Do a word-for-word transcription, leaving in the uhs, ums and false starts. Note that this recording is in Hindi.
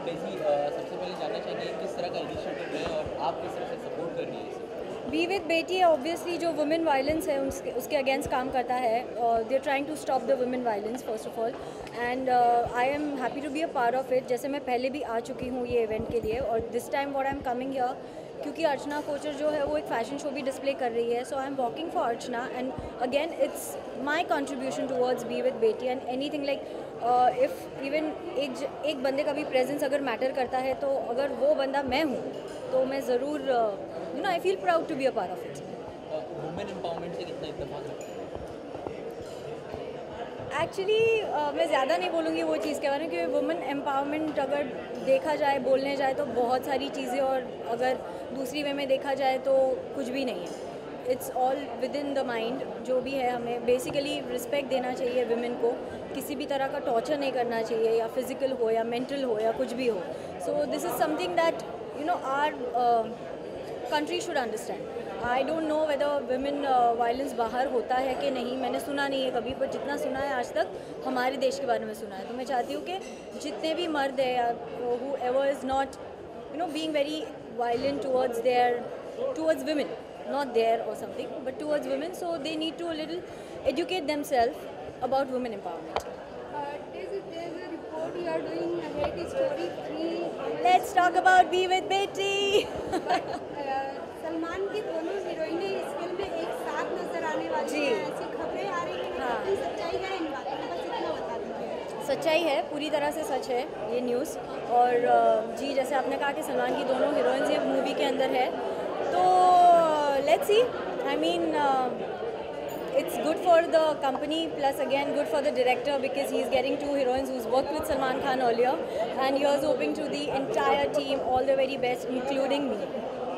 बेटी सबसे पहले जानना चाहेंगे किस तरह का इनिशिएटिव है और आप किस तरह से सपोर्ट कर रही है इसे? बी विद बेटी ऑब्वियसली जो वुमेन वायलेंस है उसके उसके अगेंस्ट काम करता है. They are trying to stop the women violence first of all, and I am happy to be a part of it. जैसे मैं पहले भी आ चुकी हूँ ये इवेंट के लिए, और this time what I am coming here क्योंकि अर्चना कोचर जो है वो एक फ़ैशन शो भी डिस्प्ले कर रही है. So I am walking for Archana, and again it's my contribution towards be with Beti. And anything like if even एक ज- एक बंदे का भी प्रेजेंस अगर मैटर करता है, तो अगर वो बंदा मैं हूँ तो मैं ज़रूर you know I feel proud to be a part of it. Women empowerment से कितना इत्तेफाक रखते हैं? एक्चुअली मैं ज़्यादा नहीं बोलूँगी वो चीज़ के बारे में, क्योंकि वुमेन एम्पावरमेंट अगर देखा जाए, बोलने जाए तो बहुत सारी चीज़ें, और अगर दूसरी वे में देखा जाए तो कुछ भी नहीं है. It's all within the mind. जो भी है, हमें बेसिकली रिस्पेक्ट देना चाहिए विमेन को. किसी भी तरह का टॉर्चर नहीं करना चाहिए, या फिजिकल हो या मेंटल हो या कुछ भी हो. So this is something that you know our country should understand. I don't know whether women violence बाहर होता है कि नहीं, मैंने सुना नहीं है कभी, पर जितना सुना है आज तक हमारे देश के बारे में सुना है. तो मैं चाहती हूँ कि जितने भी मर्द है, या whoever is not you know being very violent towards their towards women, not there or something, but towards women, so they need to a little educate themselves about women empowerment. Uh, there's, a, there's a report you are doing a hate story free. Let's talk about Be With Beti. But uh, Salman की दोनों हीरोइनें इस फिल्म में एक साथ नजर आने वाली जी. हैं, ऐसी खबरें आ रही हैं. हाँ. लेकिन सच्चाई है इन बातों में, बस इतना बता दीजिए. सच्चाई है, पूरी तरह से सच है ये न्यूज़. और अ, जी, जैसे आपने कहा कि सलमान की दोनों हीरोइंस ये मूवी के अंदर है, तो let's see. I mean it's good for the company, plus again good for the director, because he's getting two heroines who's worked with Salman Khan earlier, and here's hoping to the entire team all the very best, including me.